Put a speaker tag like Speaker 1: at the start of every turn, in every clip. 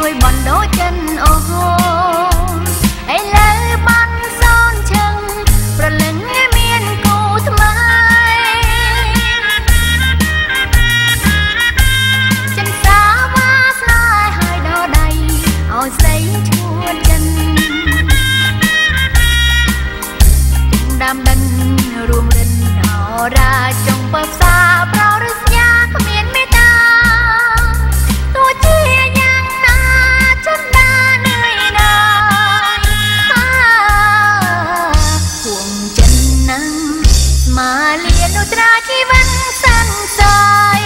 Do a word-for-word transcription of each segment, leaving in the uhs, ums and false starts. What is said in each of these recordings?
Speaker 1: ជួយបណ្ដោះចិនអូហូឥឡូវបានសនឈឹងប្រលឹងមានគូថ្មីចិនសាវាស្នេហ៍ហើយដល់ដៃឲ្យស្រីឈួតចិនដាំដិនរួមរិនអរាចុងបើផ្សាប្ររស្ញាគ្មានមេត្តាទោះជាយ៉ាងណាចិនណានឿយណាយห่วงចិនណាស្មាលានុត្រាជីវិតសង្ស័យ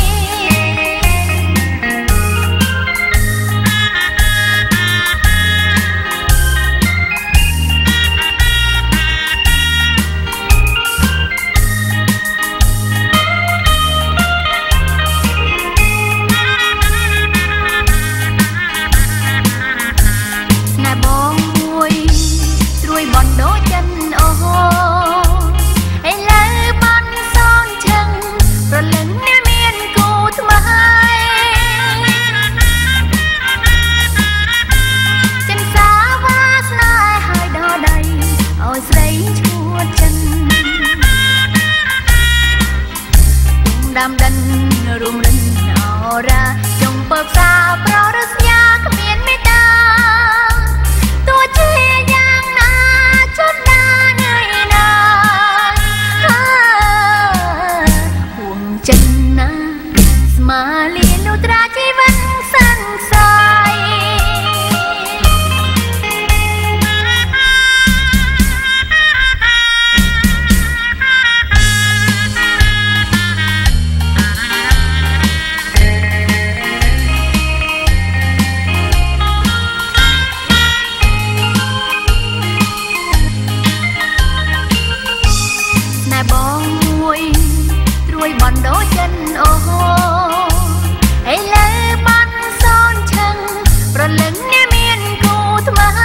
Speaker 1: បណ្ដោះចិនអូហូឥឡូវបានសនឈឹងប្រលឹងមានគូថ្មីចិនសាវាស្នេហ៍ហើយដល់ដៃឲ្យស្រីឈួតចិនដាំដិនរួមរិនអរាចុងបើផ្សាប្ររស្ញាគ្មានមេត្តាទោះជាយ៉ាងណាចិនណានឿយណាយห่วงចិនណាស្មាលានុត្រាជីវិតសង្ស័យបងមួយត្រួយបណ្ដោះចិនអូហូឥឡូវបានសនឈឹងប្រលឹងមានគូថ្មី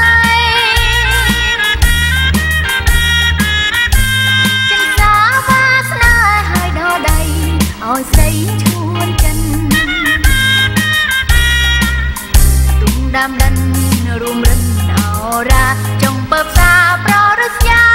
Speaker 1: ចិនសាវាស្នេហ៍ហើយដល់ដៃឲ្យស្រីឈួនចិនទុំដាំដិនរួមរិនអរាចុងបើផ្សាប្ររស្ញា